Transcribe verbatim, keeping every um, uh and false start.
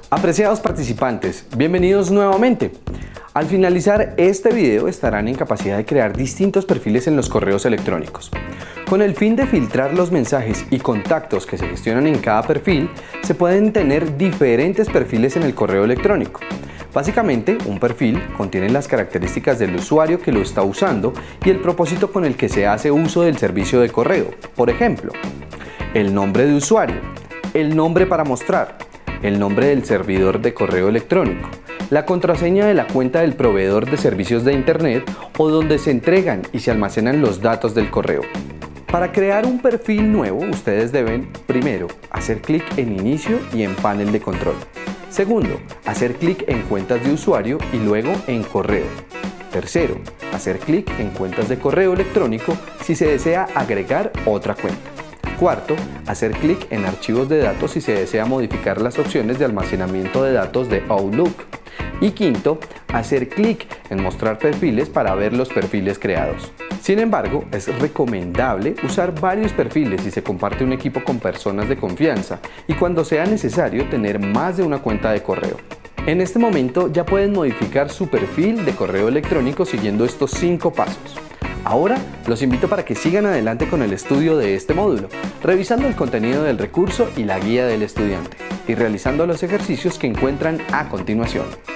Apreciados participantes, bienvenidos nuevamente. Al finalizar este video estarán en capacidad de crear distintos perfiles en los correos electrónicos. Con el fin de filtrar los mensajes y contactos que se gestionan en cada perfil, se pueden tener diferentes perfiles en el correo electrónico. Básicamente, un perfil contiene las características del usuario que lo está usando y el propósito con el que se hace uso del servicio de correo. Por ejemplo, el nombre de usuario, el nombre para mostrar, el nombre del servidor de correo electrónico, la contraseña de la cuenta del proveedor de servicios de Internet o donde se entregan y se almacenan los datos del correo. Para crear un perfil nuevo, ustedes deben, primero, hacer clic en Inicio y en Panel de control. Segundo, hacer clic en Cuentas de usuario y luego en Correo. Tercero, hacer clic en Cuentas de correo electrónico si se desea agregar otra cuenta. Cuarto, hacer clic en Archivos de datos si se desea modificar las opciones de almacenamiento de datos de Outlook. Y quinto, hacer clic en Mostrar perfiles para ver los perfiles creados. Sin embargo, es recomendable usar varios perfiles si se comparte un equipo con personas de confianza y cuando sea necesario tener más de una cuenta de correo. En este momento ya pueden modificar su perfil de correo electrónico siguiendo estos cinco pasos. Ahora los invito para que sigan adelante con el estudio de este módulo, revisando el contenido del recurso y la guía del estudiante y realizando los ejercicios que encuentran a continuación.